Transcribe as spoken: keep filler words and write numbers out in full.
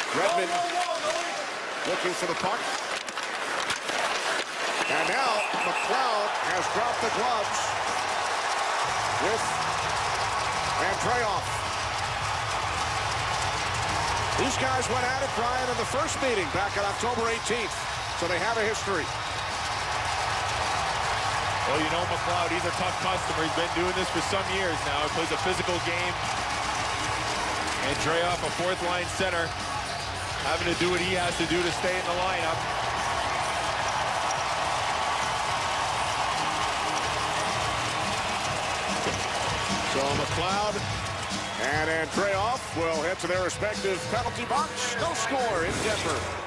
Redmond looking for the puck. And now McLeod has dropped the gloves with Andreoff. These guys went at it, Brian, in the first meeting back on October eighteenth. So they have a history. Well, you know McLeod, he's a tough customer. He's been doing this for some years now. He plays a physical game. Andreoff, a fourth line center, having to do what he has to do to stay in the lineup. So McLeod and Andreoff will head to their respective penalty box. No score in Denver.